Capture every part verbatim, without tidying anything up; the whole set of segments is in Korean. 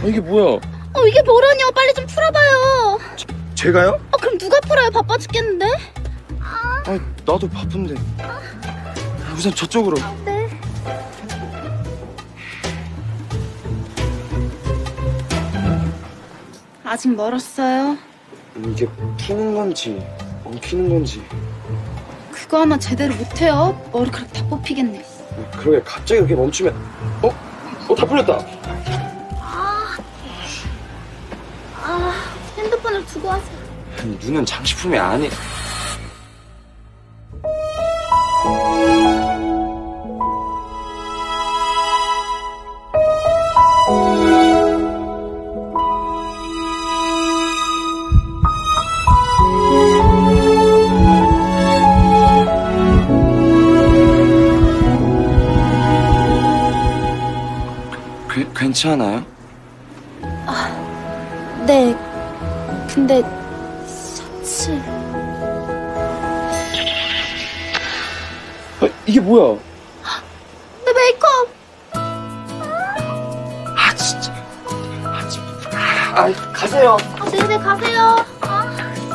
어, 이게 뭐야? 어, 이게 뭐라뇨? 빨리 좀 풀어봐요. 제, 제가요? 어, 그럼 누가 풀어요? 바빠 죽겠는데. 아니, 나도 바쁜데. 우선 저쪽으로. 네. 아직 멀었어요. 이게 푸는 건지 엉키는 건지. 그거 하나 제대로 못해요. 머리카락 다 뽑히겠네. 그러게 갑자기 이렇게 멈추면. 어? 어, 다 풀렸다. 아, 아, 핸드폰을 두고 와서. 아니, 눈은 장식품이 아니. 그, 괜찮아요? 아, 네. 근데 셔츠. 아, 이게 뭐야? 내 메이크업. 아 진짜. 아 진짜. 아, 가세요. 아, 네네 가세요. 아.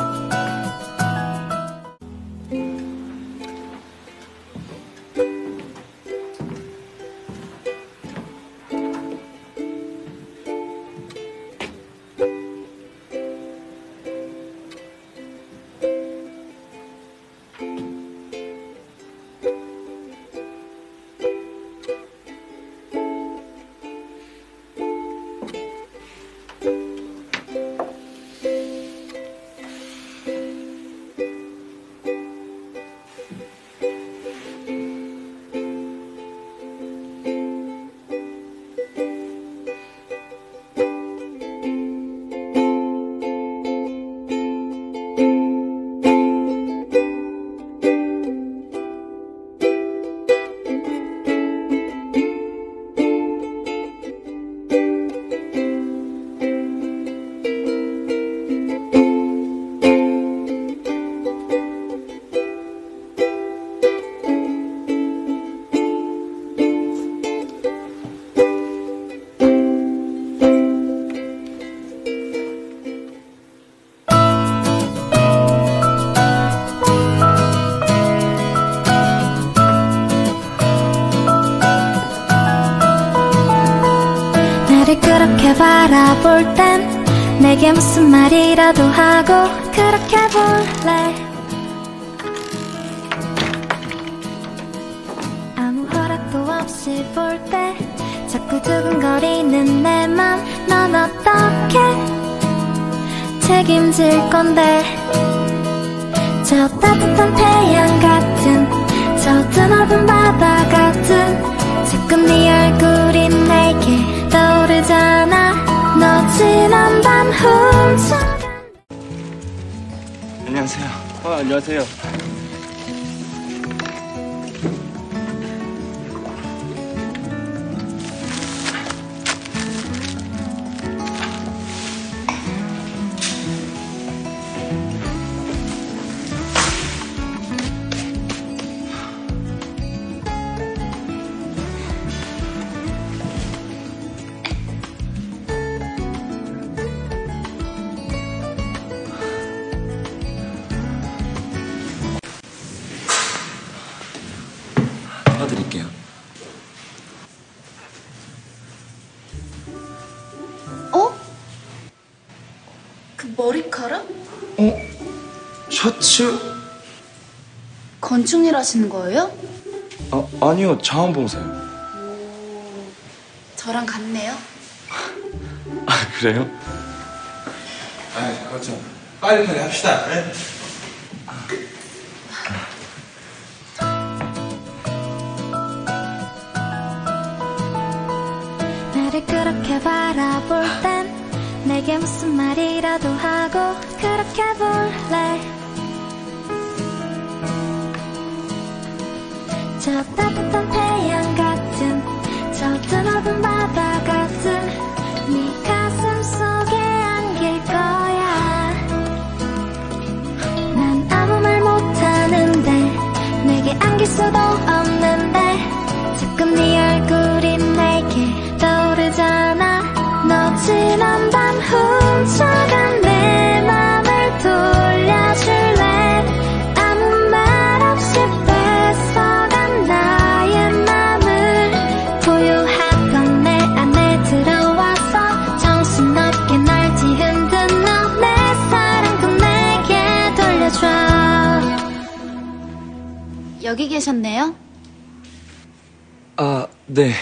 그렇게 바라볼 땐 내게 무슨 말이라도 하고 그렇게 볼래. 아무 허락도 없이 볼 때 자꾸 두근거리는 내 맘 넌 어떻게 책임질 건데. 저 따뜻한 태양 같은 저 드넓은 바다 같은 자꾸 네 얼굴이 내게 떠오르잖아. 너 지난 밤 훔쳐간. 안녕하세요. 아, 안녕하세요. 드릴게요. 어? 그 머리카락? 어? 셔츠? 건축일 하시는 거예요? 아, 아니요. 자원봉사요. 오, 저랑 같네요. 아, 그래요? 아, 그렇죠. 빨리 빨리 합시다. 네? 나를 그렇게 바라볼 땐 내게 무슨 말이라도 하고 그렇게 볼래. 저 따뜻한 태양 같은 저 드넓은 바다 같은 네 가슴 속에 안길 거야. 난 아무 말 못하는데 내게 안길 수도 없는데 자꾸 네 얼굴이 내게 떠오르잖아. 너 지금 여기 계셨네요? 아, 네.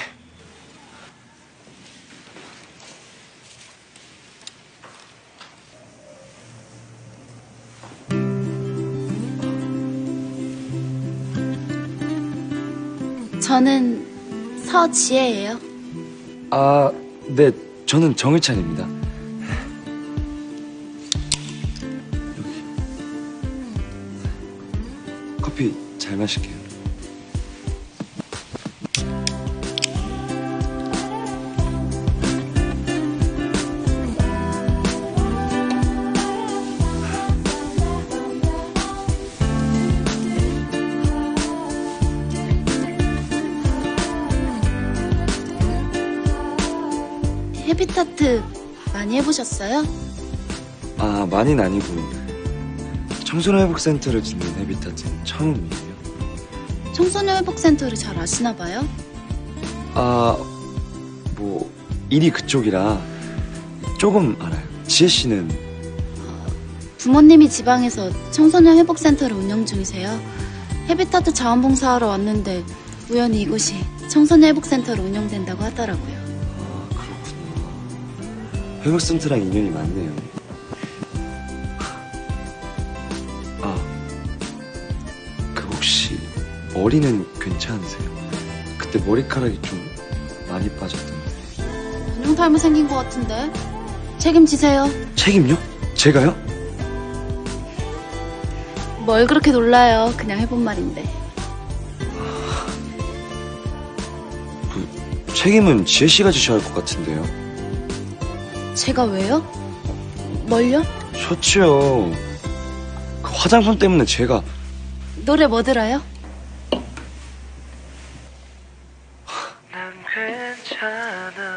저는 서지혜예요. 아, 네. 저는 정일찬입니다. 여기. 커피 잘 마실게요. 헤비타트 많이 해보셨어요? 아, 많이는 아니고 청소년 회복센터를 짓는 헤비타트는 처음이에요. 청소년 회복센터를 잘 아시나 봐요? 아, 뭐 일이 그쪽이라 조금 알아요. 지혜 씨는? 부모님이 지방에서 청소년 회복센터를 운영 중이세요. 헤비타트 자원봉사하러 왔는데 우연히 이곳이 청소년 회복센터로 운영된다고 하더라고요. 아, 그렇구나. 회복센터랑 인연이 많네요. 아, 그 혹시 머리는 괜찮으세요? 그때 머리카락이 좀 많이 빠졌던데. 분홍 탈모 생긴 것 같은데 책임지세요. 책임요? 제가요? 뭘 그렇게 놀라요. 그냥 해본 말인데. 그 책임은 지혜 씨가 지셔야 할 것 같은데요. 제가 왜요? 뭘요? 셔츠요. 그 화장품 때문에 제가. 노래 뭐 들어요? 난 괜찮아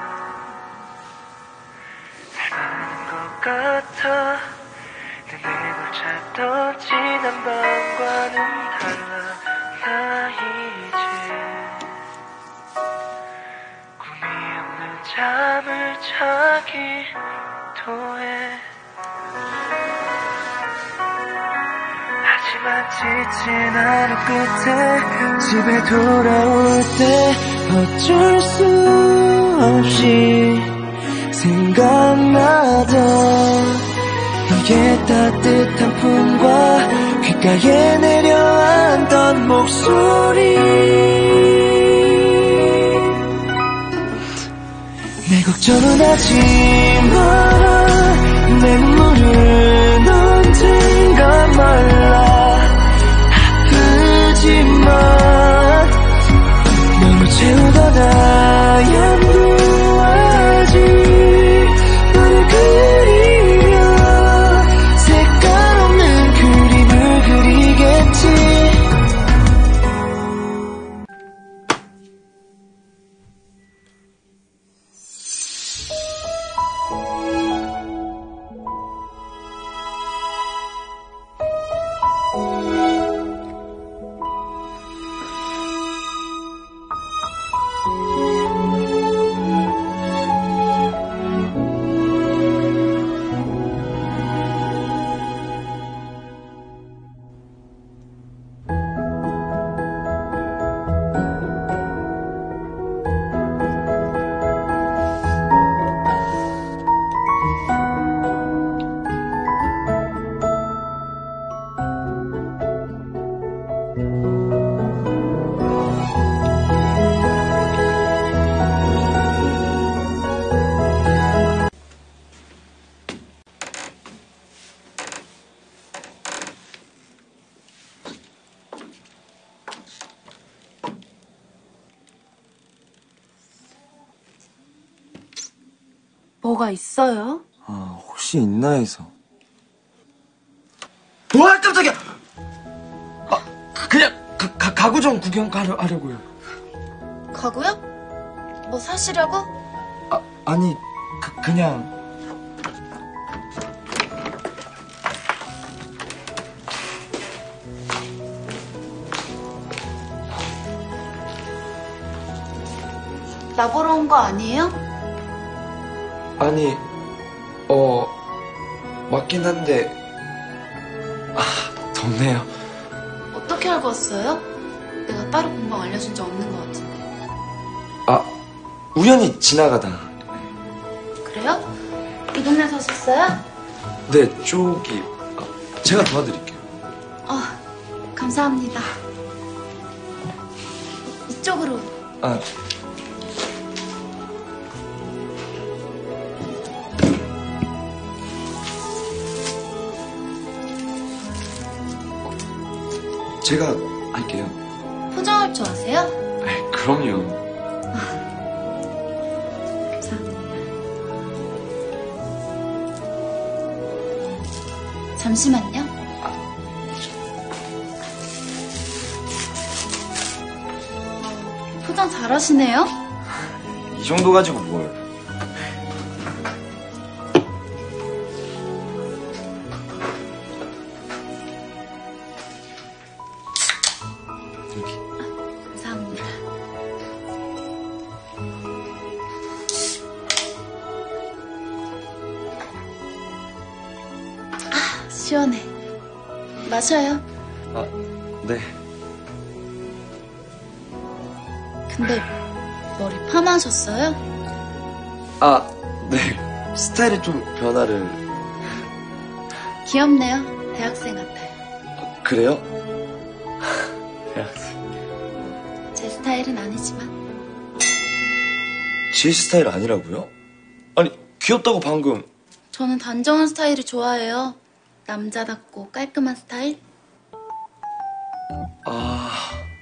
닮은 것 같아 내 내걸 찾던 지난 밤과는 달라 나 이제 꿈이 없는 잠을 자기도 해 하지만 지친 하루 끝에 집에 돌아올 때 어쩔 수 없이 생각나던 너의 따뜻한 품과 귓가에 내려앉던 목소리 내 걱정은 하지 마라 내 눈물은 언젠가 말라 아프지만 너를 채우거나 양보하지 너를 그리며 색깔 없는 그림을 그리겠지 뭐가 있어요? 아, 혹시 있나 해서. 와, 깜짝이야! 아, 그냥 가, 가, 가구 좀 구경 가려, 하려고요. 가고요? 뭐 사시려고? 아, 아니, 그, 그냥. 나 보러 온 거 아니에요? 아니, 어, 맞긴 한데, 아, 덥네요. 어떻게 이렇게 알고 왔어요? 내가 따로 공방 알려준 적 없는 것 같은데. 아, 우연히 지나가다. 그래요? 이 동네 사셨어요? 네, 저기 아, 제가 도와드릴게요. 어, 감사합니다. 이쪽으로. 아, 제가 할게요. 포장할 줄 아세요? 에이, 그럼요. 감사합니다. 잠시만요. 포장 잘하시네요? 이 정도 가지고 뭘? 여기. 감사합니다. 아, 시원해. 마셔요. 아, 네. 근데 머리 파마하셨어요? 아, 네. 스타일이 좀 변화를. 귀엽네요. 대학생 같아요. 그래요? 대학생. 제 스타일은 아니지만. 제 스타일 아니라고요? 아니, 귀엽다고 방금. 저는 단정한 스타일을 좋아해요. 남자답고 깔끔한 스타일? 아.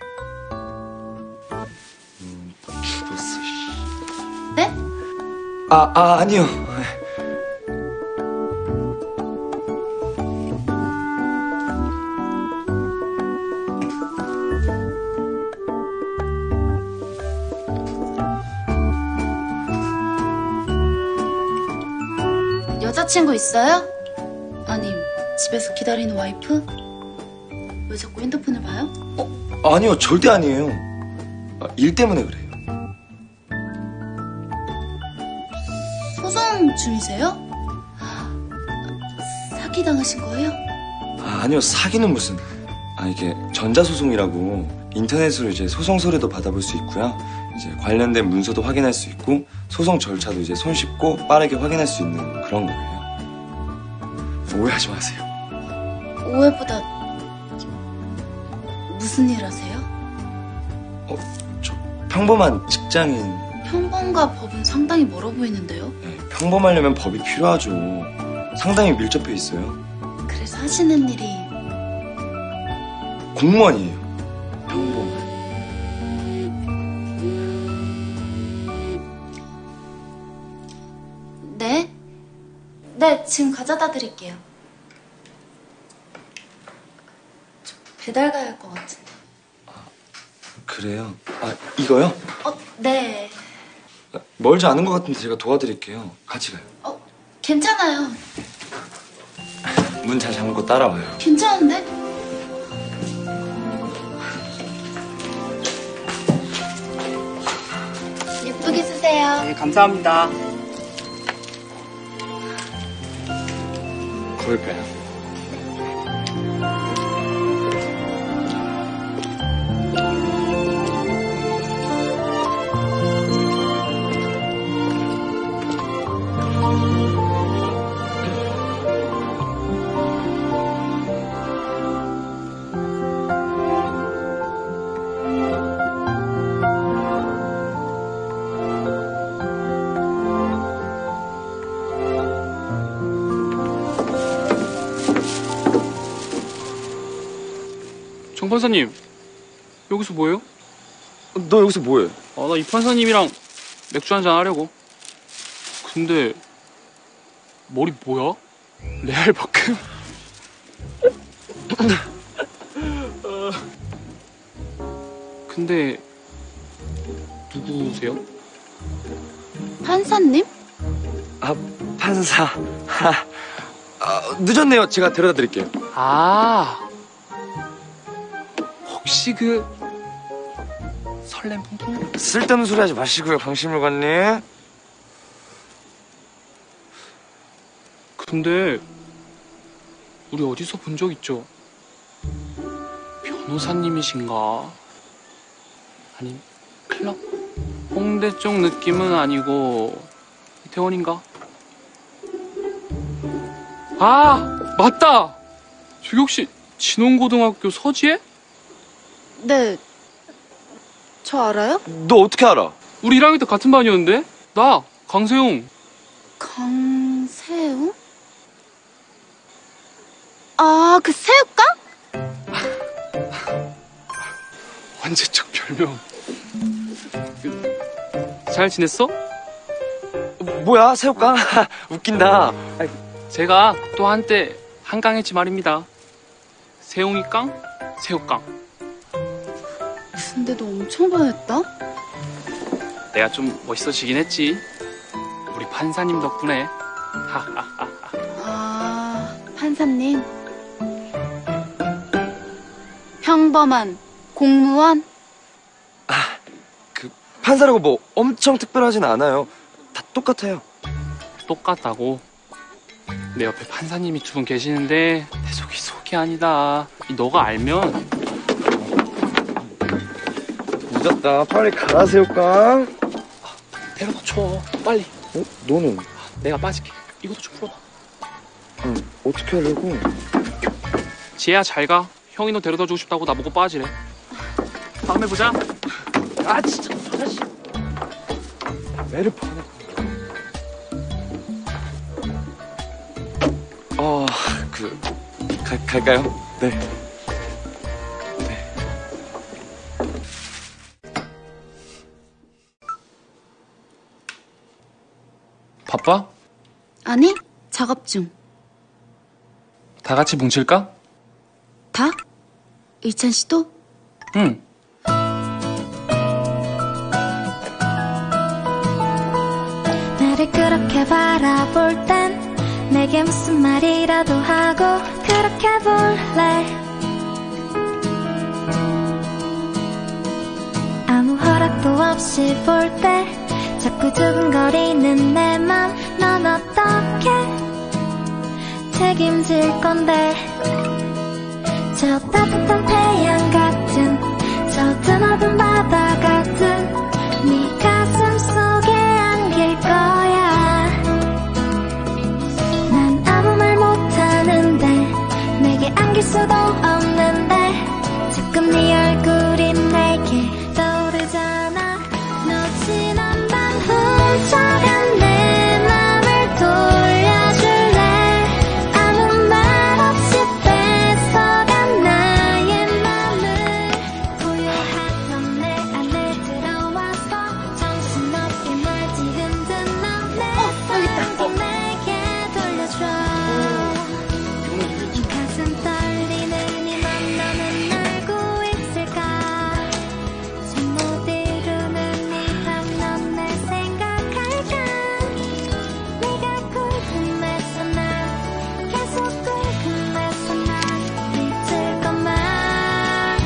음, 죽었어, 씨. 네? 아, 아, 아니요. 여자친구 있어요? 아님 집에서 기다리는 와이프? 왜 자꾸 핸드폰을 봐요? 어, 아니요, 절대 아니에요. 아, 일 때문에 그래요. 소송 중이세요? 사기당하신 거예요? 아, 아니요, 사기는 무슨. 아, 이게 전자소송이라고 인터넷으로 이제 소송 서류도 받아볼 수 있고요. 이제 관련된 문서도 확인할 수 있고 소송 절차도 이제 손쉽고 빠르게 확인할 수 있는 그런 거예요. 오해하지 마세요. 오해보다 무슨 일 하세요? 어, 저 평범한 직장인. 평범과 법은 상당히 멀어 보이는데요? 네, 평범하려면 법이 필요하죠. 상당히 밀접해 있어요. 그래서 하시는 일이 공무원이에요. 평범한. 네? 네, 지금 가져다 드릴게요. 저 배달 가야 할 것 같은데. 그래요? 아, 이거요? 어, 네. 아, 멀지 않은 것 같은데 제가 도와드릴게요. 같이 가요. 어, 괜찮아요. 문 잘 잠그고 따라와요. 괜찮은데? 예쁘게 쓰세요. 네, 감사합니다. 걸까요? 정 판사님, 여기서 뭐해요? 너 여기서 뭐해? 아, 나 이 판사님이랑 맥주 한잔 하려고. 근데 머리 뭐야? 레알 박금? 근데 누구세요? 판사님? 아, 판사. 아, 늦었네요. 제가 데려다 드릴게요. 아, 혹시 그 설렘 통통? 쓸데없는 소리 하지 마시고요, 방실물관님. 근데 우리 어디서 본 적 있죠? 변호사님이신가? 아님 클럽? 홍대 쪽 느낌은 아니고 이태원인가? 아 맞다! 저기 혹시 진홍고등학교 서지혜? 네. 저 알아요? 너 어떻게 알아? 우리 일 학년 때 같은 반이었는데? 나 강세웅. 강세웅? 아, 그 새우깡? 언제적 별명. 그, 잘 지냈어? 뭐야, 새우깡? 웃긴다. 제가 또 한때 한강했지 말입니다. 세웅이 깡, 새우깡. 근데 너 엄청 변했다? 내가 좀 멋있어지긴 했지. 우리 판사님 덕분에. 하하하. 아, 판사님. 평범한 공무원? 그 판사라고 뭐 엄청 특별하진 않아요. 다 똑같아요. 똑같다고. 내 옆에 판사님이 두 분 계시는데 내 속이 속이 아니다. 이 너가 알면. 늦었다. 빨리 가라, 새우깡. 데려다 줘. 빨리. 어? 너는? 내가 빠질게. 이것도 좀 풀어봐. 응, 어떻게 하려고? 지혜야 잘 가. 형이 너 데려다 주고 싶다고 나보고 빠지래. 다음에 보자. 아, 진짜. 아저씨. 매를 파네. 어, 그, 가, 갈까요? 네. 네. 바빠? 아니, 작업 중. 다 같이 뭉칠까? 다? 일찬 씨도? 응. 나를 그렇게 바라볼 땐 내게 무슨 말이라도 하고 그렇게 볼래. 아무 허락도 없이 볼 때 자꾸 두근거리는 내 맘 넌 어떻게 책임질 건데. 저 따뜻한 태양 같은 저 드넓은 바다 같은 네 가슴 속에 안길 거야. 난 아무 말 못하는데 내게 안길 수도 없는데 자꾸 네 얼굴이 내게 떠오르잖아. 너 지난 밤 훔쳐간 내 맘을 돌려줄래. 아무 말 없이 뺏어간 나의 맘을 고요했던 내 안에 들어와서 정신없게 날 뒤흔든 너내 사랑도 내게 돌려줘. 가슴 떨리는 이 맘 너는 알고 있을까. 잠 못 이루는 이 밤 넌 날 생각할까. 네가 궁금해서 난 계속 궁금해서 난 잊을 것만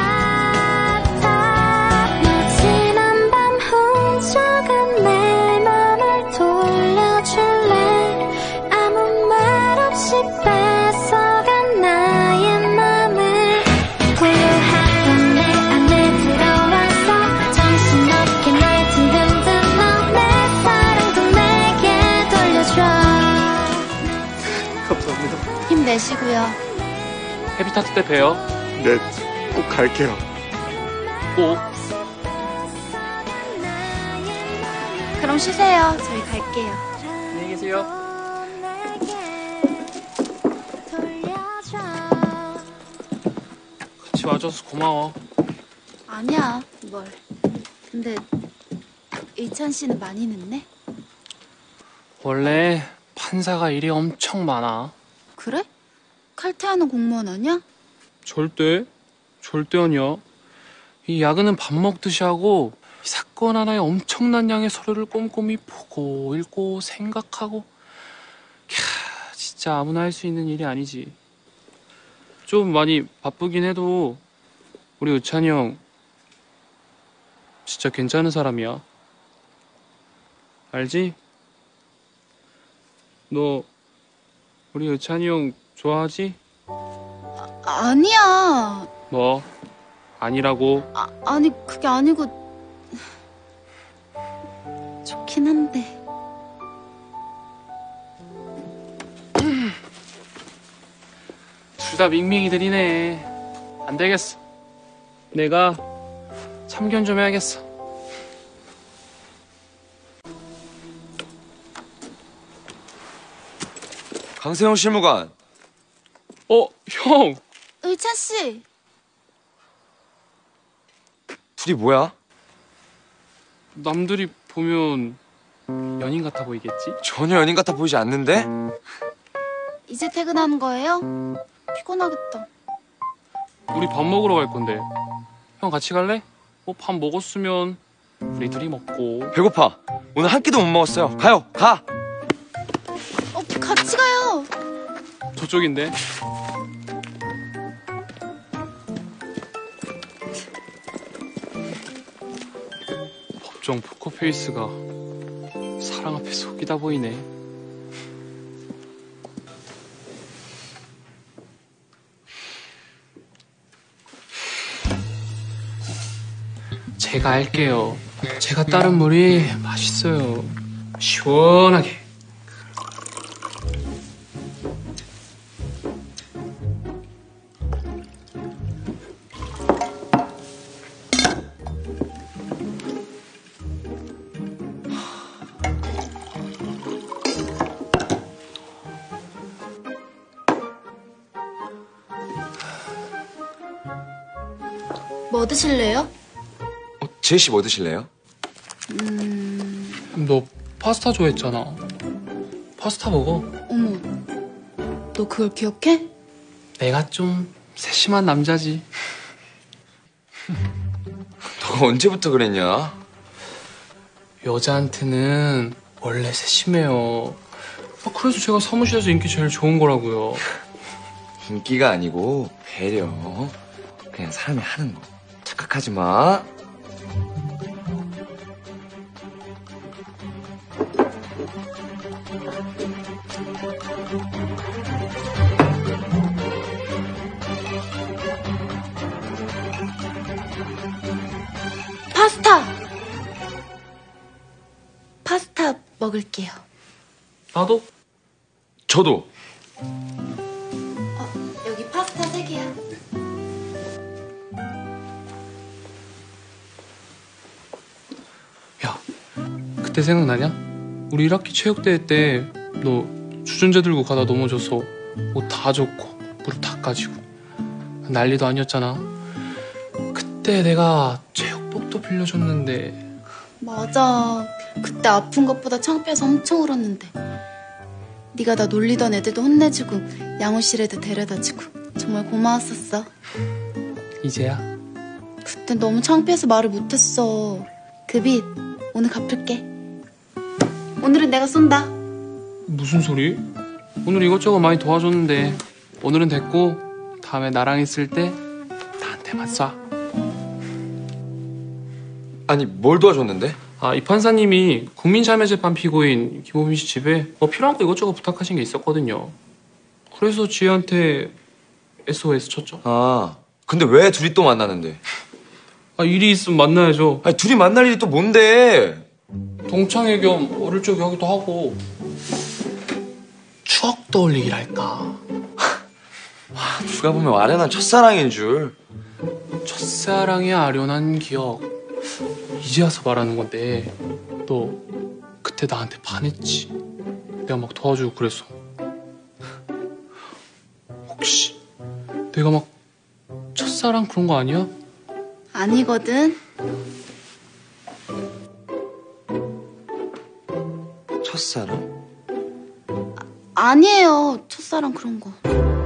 같아. 너 지난 밤 훔쳐간 내 맘을 돌려줄래. 아무 말 없이 뺏어간 나의 맘을 고요했던 내 안에 들어와서 정신없게 날 뒤흔든 너 내 사랑도 내게 돌려줘. 감사합니다. 힘내시고요. 헤비타트 때 봬요. 네, 꼭 갈게요. 꼭. 그럼 쉬세요. 저희 갈게요. 안녕히 계세요. 같이 와줘서 고마워. 아니야, 뭘. 근데 일찬 씨는 많이 늦네? 원래 판사가 일이 엄청 많아. 그래? 칼퇴하는 공무원 아니야? 절대? 절대 아니야. 이 야근은 밥 먹듯이 하고 이 사건 하나에 엄청난 양의 서류를 꼼꼼히 보고 읽고 생각하고. 캬, 진짜 아무나 할 수 있는 일이 아니지. 좀 많이 바쁘긴 해도 우리 의찬이 형 진짜 괜찮은 사람이야. 알지? 너 우리 의찬이 형 좋아하지? 아니야. 뭐 아니라고. 아, 아니 그게 아니고 좋긴 한데. 둘 다 밍밍이들이네. 안 되겠어. 내가 참견 좀 해야겠어. 강세형 실무관. 어, 형. 의찬 씨. 둘이 뭐야? 남들이 보면 연인 같아 보이겠지? 전혀 연인 같아 보이지 않는데? 이제 퇴근하는 거예요? 피곤하겠다. 우리 밥 먹으러 갈 건데. 형 같이 갈래? 뭐 밥 먹었으면 우리 둘이 먹고. 배고파. 오늘 한 끼도 못 먹었어요. 가요. 가. 어, 같이 가요. 저쪽인데. 법정 포커페이스가 사랑 앞에 속이다 보이네. 제가 할게요. 제가 따른 물이 맛있어요. 시원하게. 뭐 드실래요? 어, 제이씨 뭐 드실래요? 너 파스타 좋아했잖아. 파스타 먹어. 어머, 너 그걸 기억해? 내가 좀 세심한 남자지. 너가 언제부터 그랬냐? 여자한테는 원래 세심해요. 아, 그래서 제가 사무실에서 인기 제일 좋은 거라고요. 인기가 아니고 배려. 그냥 사람이 하는 거. 착각하지 마. 파스타! 파스타 먹을게요. 나도. 저도. 어, 여기 파스타 세 개야. 야, 그때 생각나냐? 우리 일 학기 체육대회 때 너 주전자 들고 가다 넘어져서 옷 다 젖고 무릎 다 까지고 난리도 아니었잖아. 그때 내가 체육복도 빌려줬는데. 맞아. 그때 아픈 것보다 창피해서 엄청 울었는데. 네가 나 놀리던 애들도 혼내주고 양호실에도 데려다주고 정말 고마웠었어. 이제야? 그땐 너무 창피해서 말을 못했어. 그 빚 오늘 갚을게. 오늘은 내가 쏜다. 무슨 소리? 오늘 이것저것 많이 도와줬는데 오늘은 됐고 다음에 나랑 있을 때 나한테만 쏴. 아니 뭘 도와줬는데? 아, 이 판사님이 국민참여재판 피고인 김호민 씨 집에 뭐 필요한 거 이것저것 부탁하신 게 있었거든요. 그래서 지혜한테 에스오에스 쳤죠. 아 근데 왜 둘이 또 만나는데? 아, 일이 있으면 만나야죠. 아니 둘이 만날 일이 또 뭔데? 동창회 겸 어릴 적 이야기도 하고 추억 떠올리기랄까. 누가 보면 아련한 첫사랑인 줄. 첫사랑의 아련한 기억. 이제 와서 말하는 건데 너 그때 나한테 반했지. 내가 막 도와주고 그래서. 혹시 내가 막 첫사랑 그런 거 아니야? 아니거든. 첫사랑? 아니에요. 첫사랑 그런 거.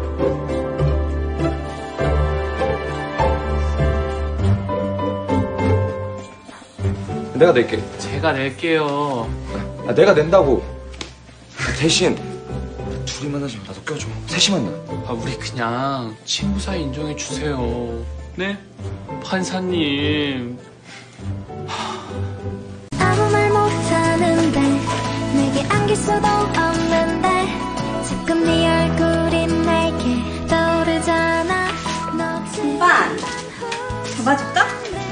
내가 낼게. 제가 낼게요. 아, 내가 낸다고. 대신 둘이 만나지 마. 나도 껴줘. 셋이 만나. 아, 우리 그냥 친구 사이 인정해 주세요. 네? 판사님. 아무 말 못하는데 내게 안길 수도 없는데 자꾸 네 얼굴이 내게 떠오르잖아. 너 오빠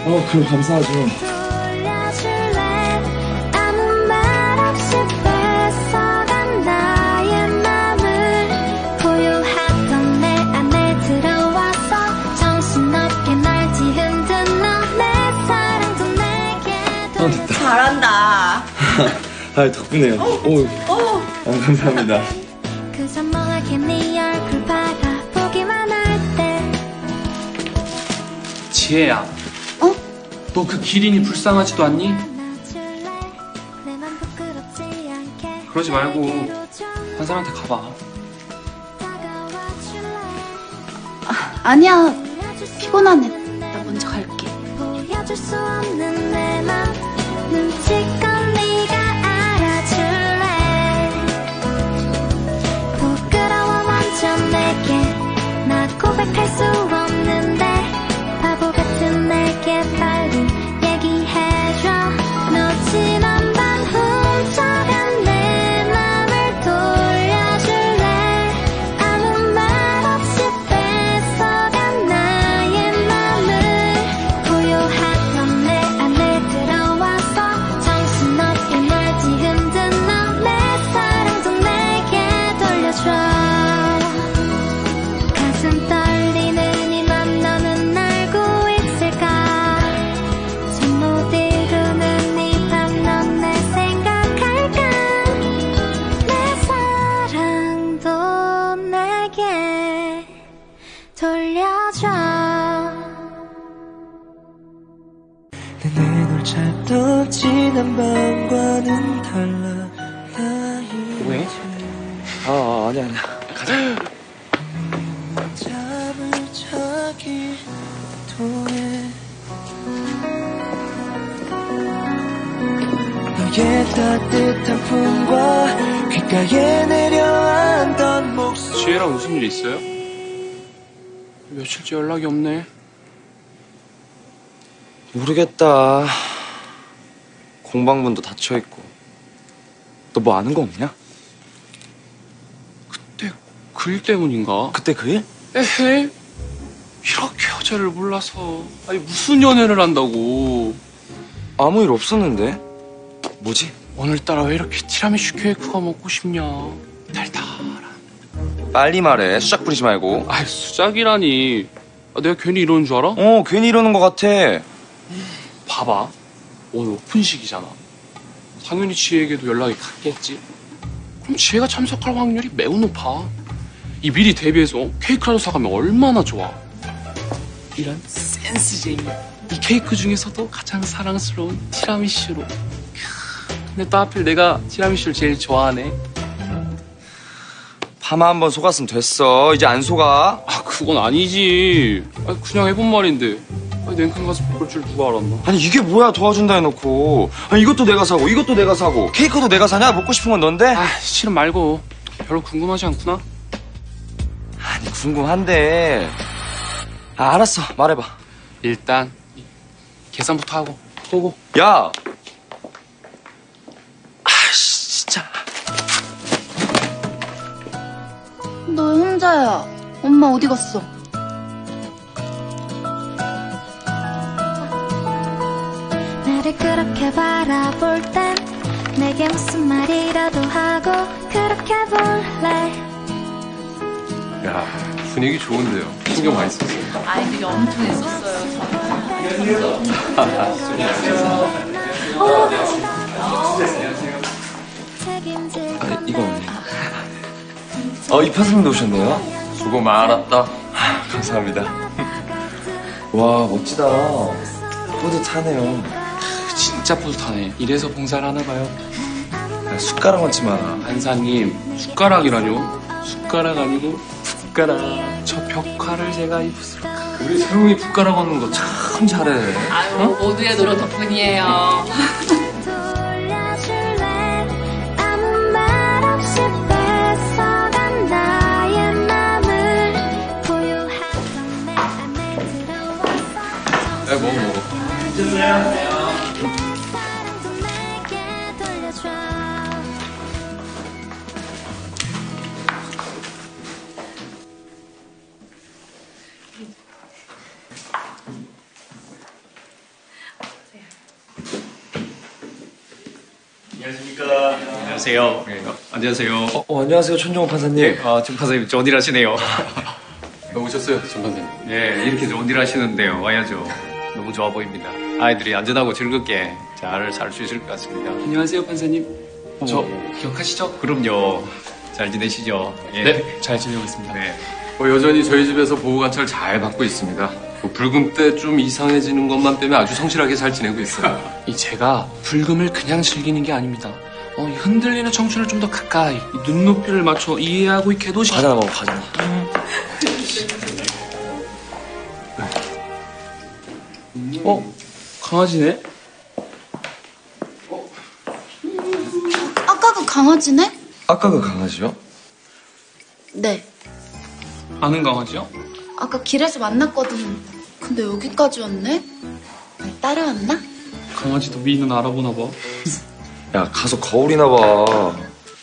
어, 그럼 감사하죠. 돌려줄래 아무 말 없이 뺏어간 나의 맘을 고요하던 내 안에 들어와서 정신없게 날 뒤흔든 너 내 사랑도 내게 어, 됐다. 잘한다. 아, 덕분에요. 오, 어, 감사합니다. 그저 멍하게 네 얼굴 바라보기만 할 때 지혜야. 어? 너 그 기린이 불쌍하지도 않니? 안아줄래 내맘 부끄럽지 않게 그러지 말고 내게로 좀 한 사람한테 가봐. 다가와줄래 아니야. 보여줄 수 피곤하네. 나 먼저 갈게. 보여줄 수 없는 내 맘 눈치껏 네가 알아줄래 부끄러워 먼저 내게 나 고백할 수 없는데 바보 같은 내게 빨리 얘기해줘 너 지난 밤 훔쳐간 내 맘을 돌려줄래 아무 말 없이 뺏어간 나의 맘을 고요하던 내 안에 들어와서 정신없게 날 뒤흔든 너 내 사랑도 내게 돌려줘 가슴 떨리는 이 맘 너는 알고 있을까 잠 못 이루는 이 밤 넌 내 생각할까 내 사랑도 내게 돌려줘 내 눈을 찾던 지난 밤과는 달라 나의 왜? 아, 아, 아니야, 아니야. 잠을 자기도 해 너의 따뜻한 품과 귓가에 내려앉던 목소리 지혜랑 무슨 일 있어요? 며칠째 연락이 없네. 모르겠다. 공방문도 닫혀있고. 너 뭐 아는 거 없냐? 그때 그 일 때문인가? 그때 그 일? 에헤. 이렇게 여자를 몰라서 아니 무슨 연애를 한다고. 아무 일 없었는데. 뭐지? 오늘따라 왜 이렇게 티라미슈 케이크가 먹고 싶냐. 달달한. 빨리 말해. 수작 부리지 말고. 아이 수작이라니. 아, 내가 괜히 이러는 줄 알아? 어, 괜히 이러는 거 같아. 봐봐. 오늘 오픈식이잖아. 당연히 지혜에게도 연락이 갔겠지. 그럼 지혜가 참석할 확률이 매우 높아. 이 미리 대비해서 케이크라도 사가면 얼마나 좋아. 이런 센스쟁이야. 이 케이크 중에서도 가장 사랑스러운 티라미슈로. 근데 또 하필 내가 티라미슈를 제일 좋아하네. 파마 한번 속았으면 됐어. 이제 안 속아. 아 그건 아니지. 아, 그냥 해본 말인데. 아, 냉큼 가서 볶을 줄 누가 알았나. 아니 이게 뭐야, 도와준다 해놓고. 아니 이것도 내가 사고 이것도 내가 사고 케이크도 내가 사냐? 먹고 싶은 건 넌데? 아 실은 말고 별로 궁금하지 않구나. 아니 궁금한데. 아, 알았어, 말해봐. 일단 계산부터 하고 고고. 야! 아씨 진짜. 너 혼자야. 엄마 어디 갔어? 나를 그렇게 바라볼 땐 내게 무슨 말이라도 하고 그렇게 볼래 야, 분위기 좋은데요. 신경 많이 썼어요. 아이들이 엄청 했었어요. 책임질 아, 이건. 어, 이판수님도 오셨네요. 수고 많았다. 아, 감사합니다. 와, 멋지다. 뿌듯하네요. 진짜 뿌듯하네. 이래서 봉사를 하나 봐요. 야, 숟가락 얹지 마. 한사님 숟가락이라뇨? 숟가락 아니고 붓가락. 저 벽화를 제가 입술까. 우리 세웅이 붓가락 얹는 거 참 잘해. 아유, 모두의 노력 덕분이에요. 돌려줄래 아무 말 없이 뺏어간 나의 맘을 고요하던 내 안에 들어와서 야, 먹어, 먹어. 사랑도 내게 돌려줘 안녕하세요. 네, 어, 안녕하세요. 어, 어, 안녕하세요, 천정호 판사님. 네, 아, 정 판사님 좋은 일 하시네요. 오셨어요, 정 판사님. 네, 이렇게 좋은 일 하시는데요. 와야죠. 너무 좋아 보입니다. 아이들이 안전하고 즐겁게 잘 살 수 있을 것 같습니다. 안녕하세요, 판사님. 저 기억하시죠? 그럼요. 잘 지내시죠? 예. 네, 잘 지내고 있습니다. 네. 뭐 여전히 저희 집에서 보호관찰 잘 받고 있습니다. 뭐 불금 때 좀 이상해지는 것만 빼면 아주 성실하게 잘 지내고 있어요. 이 제가 불금을 그냥 즐기는 게 아닙니다. 어, 이 흔들리는 청춘을 좀 더 가까이, 이 눈높이를 맞춰 이해하고 이 개도시. 과자 먹어, 과자. 어, 강아지네. 아까 그 강아지네? 아까 그 강아지요? 네. 아는 강아지요? 아까 길에서 만났거든. 근데 여기까지 왔네? 날 따라왔나? 강아지도 미인은 알아보나 봐. 야, 가서 거울이나 봐.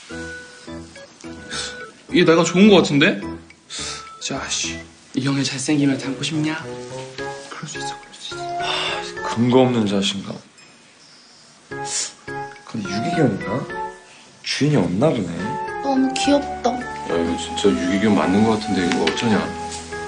이게 내가 좋은 거 같은데? 자씨, 이 형의 잘생김을 닮고 싶냐? 그럴 수 있어, 그럴 수 있어. 근거 없는 자신감. 근데 유기견인가? 주인이 없나 보네. 너무 귀엽다. 야, 이거 진짜 유기견 맞는 것 같은데 이거 어쩌냐?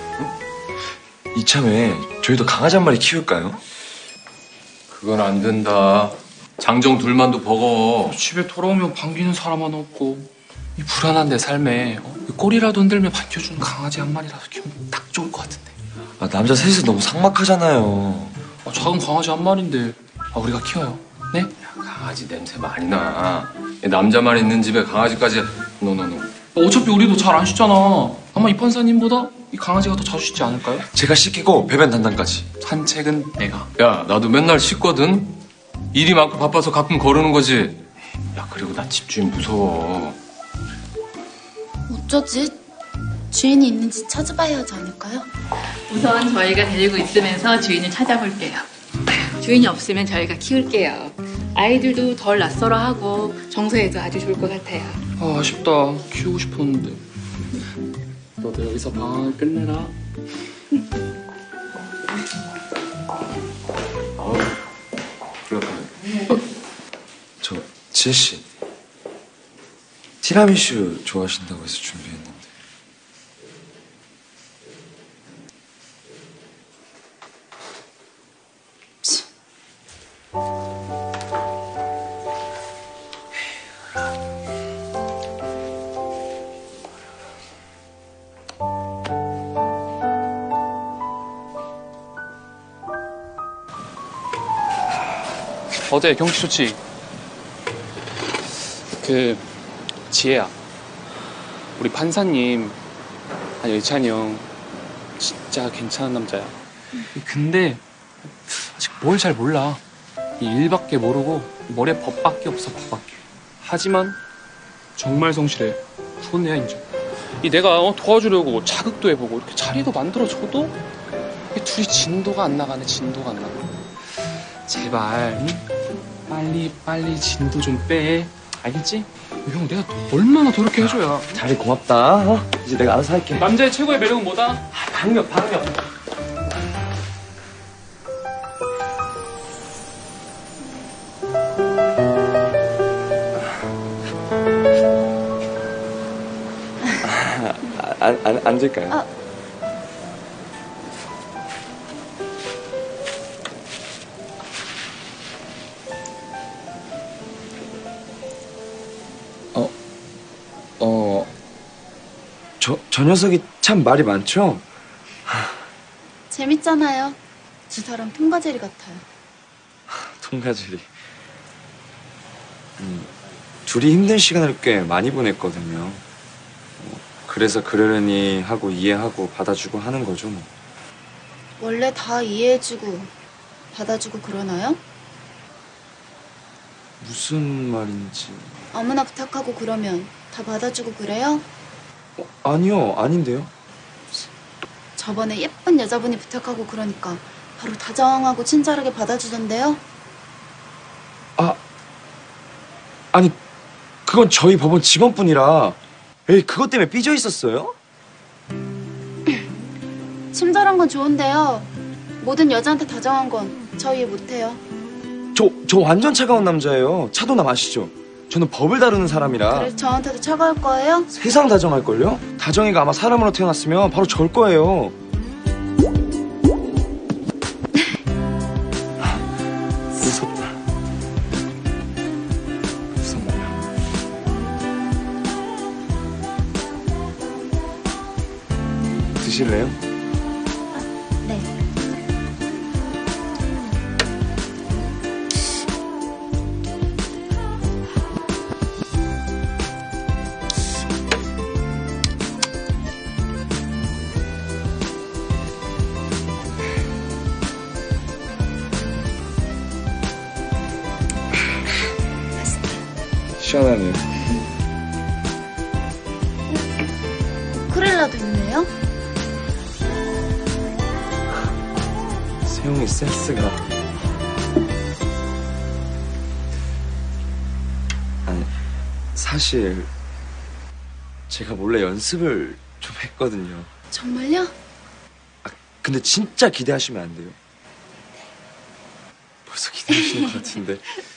이참에 저희도 강아지 한 마리 키울까요? 그건 안 된다. 장정 둘만도 버거워. 집에 돌아오면 반기는 사람 하나 없고 이 불안한 내 삶에 어? 이 꼬리라도 흔들며 반겨주는 강아지 한 마리라도 키우면 딱 좋을 것 같은데. 아, 남자 셋이서 너무 삭막하잖아요. 아, 작은 강아지 한 마리인데 아, 우리가 키워요. 네? 강아지 냄새 많이 나. 남자만 있는 집에 강아지까지. 노노노. 어차피 우리도 잘 안 씻잖아. 아마 이 판사님보다 이 강아지가 더 자주 씻지 않을까요? 제가 씻기고 배변 담당까지. 산책은 내가. 야, 나도 맨날 씻거든. 일이 많고 바빠서 가끔 거르는 거지. 야, 그리고 나 집주인 무서워. 어쩌지? 주인이 있는지 찾아봐야 하지 않을까요? 우선 저희가 데리고 있으면서 주인을 찾아볼게요. 주인이 없으면 저희가 키울게요. 아이들도 덜 낯설어하고 정서에도 아주 좋을 것 같아요. 아, 아쉽다. 키우고 싶었는데. 너도 여기서 방학을 끝내라. 아우, 그렇구나. 저, 지혜씨. 티라미슈 좋아하신다고 해서 준비했는데. 어때? 경치 좋지? 그 지혜야, 우리 판사님 아니 의찬이 형 진짜 괜찮은 남자야. 근데 아직 뭘 잘 몰라. 이 일밖에 모르고 머리에 법밖에 없어, 법밖에. 하지만 정말 성실해. 그건 내가 인정. 이 내가 어, 도와주려고 자극도 해보고 이렇게 자리도 만들어줘도 이 둘이 진도가 안 나가네. 진도가 안 나가. 제발 응? 빨리 빨리 진도 좀 빼. 알겠지? 형, 내가 얼마나 더 이렇게 해줘야. 자리 고맙다. 어? 이제 내가 알아서 할게. 남자의 최고의 매력은 뭐다? 방역, 방역. 아, 안, 안, 앉을까요? 아. 어, 저, 저 녀석이 참 말이 많죠? 재밌잖아요. 두 사람 통과제리 같아요. 통가지리. 음, 둘이 힘든 시간을 꽤 많이 보냈거든요. 뭐, 그래서 그러려니 하고 이해하고 받아주고 하는 거죠, 뭐. 원래 다 이해해주고 받아주고 그러나요? 무슨 말인지. 아무나 부탁하고 그러면 다 받아주고 그래요? 어, 아니요, 아닌데요. 저번에 예쁜 여자분이 부탁하고 그러니까 바로 다정하고 친절하게 받아주던데요? 아, 아니, 그건 저희 법원 직원분이라. 에이, 그것 때문에 삐져 있었어요? 친절한 건 좋은데요. 모든 여자한테 다정한 건 저 이해 못해요. 저, 저 완전 차가운 남자예요. 차도남 아시죠? 저는 법을 다루는 사람이라 그래서 저한테도 차가울 거예요? 세상 다정할걸요? 다정이가 아마 사람으로 태어났으면 바로 절 거예요. 무섭다. 무섭네요. 드실래요? 네. 시원하네요. 우크렐라도 있네요? 세용이 센스가. 아니, 사실 제가 몰래 연습을 좀 했거든요. 정말요? 아, 근데 진짜 기대하시면 안 돼요. 벌써 기대하시는 것 같은데.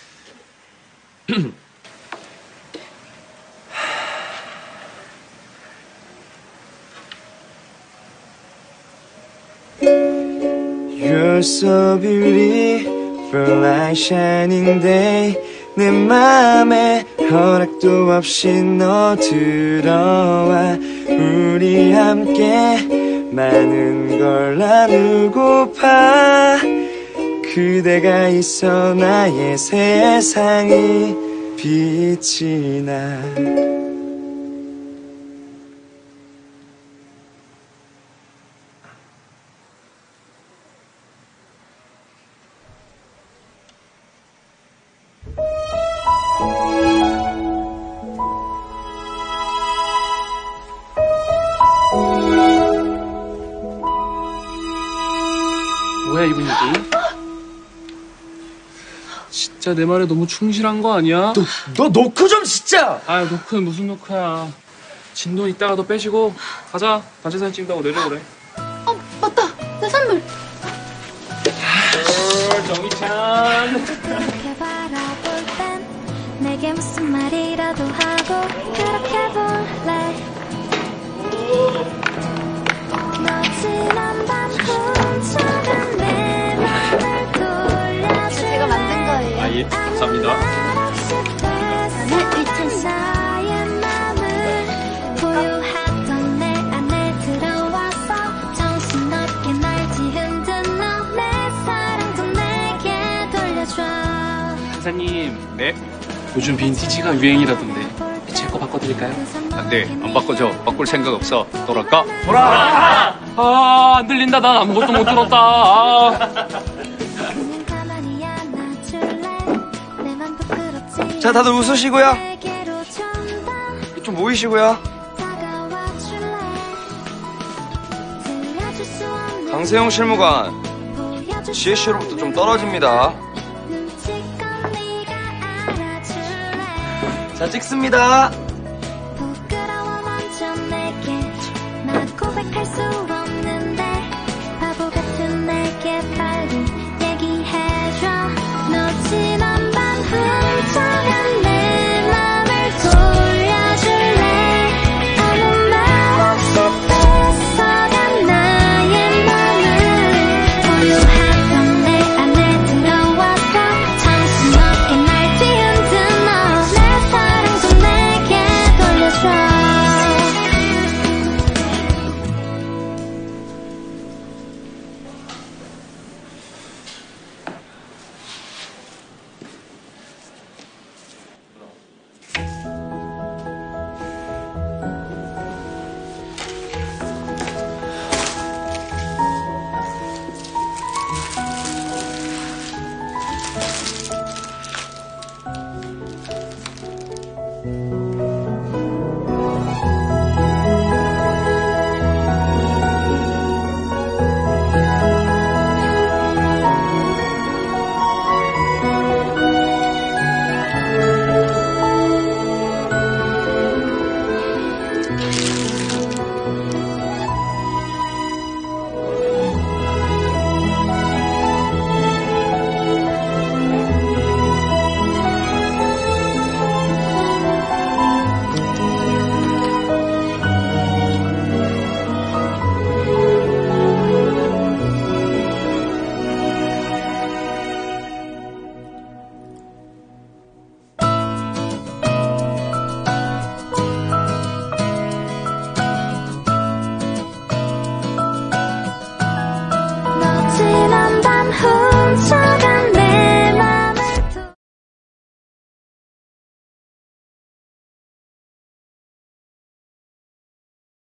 You're so beautiful like shining day. 내 맘에 허락도 없이 너 들어와. 우리 함께 많은 걸 나누고파. 그대가 있어 나의 세상이 빛이 나. 뭐야 이 분위기? 진짜 내 말에 너무 충실한 거 아니야? 너, 너 노크 좀 진짜! 아 노크는 무슨 노크야. 진도 이따가 더 빼시고 가자. 단체 사진 찍는다고 내려오래. 어, 맞다. 내 선물. 정희찬. 그렇게 바라볼 땐 내게 무슨 말이라도 하고 그렇게 볼래. 너 지난 밤 훔쳐간 내 맘을 돌려줄래. 제가 만든 거예요. 아, 예. 감사합니다. 나는 이찬 나의 맘을 보유했던 내 안에 들어와서 정신없게 날 뒤흔든 너 내 사랑도 내게 돌려줘. 기사님, 네? 요즘 빈티지가 유행이라던데 제 거 바꿔드릴까요? 안 돼. 안 바꿔줘. 바꿀 생각 없어. 돌아가. 돌아! 아, 안 들린다. 난 아무것도 못 들었다. 아. 그냥 가만히 안아줄래. 내 맘 부끄럽지. 자, 다들 웃으시고요. 내게로 좀 더 좀 모이시고요. 다가와 줄래. 들려줄 수 없는 강세용 실무관, 보여줄 수 지혜씨로부터 좀 떨어집니다. 눈치껏 네가 알아줄래. 자, 찍습니다. 부끄러워 먼저 내게 난 고백할수록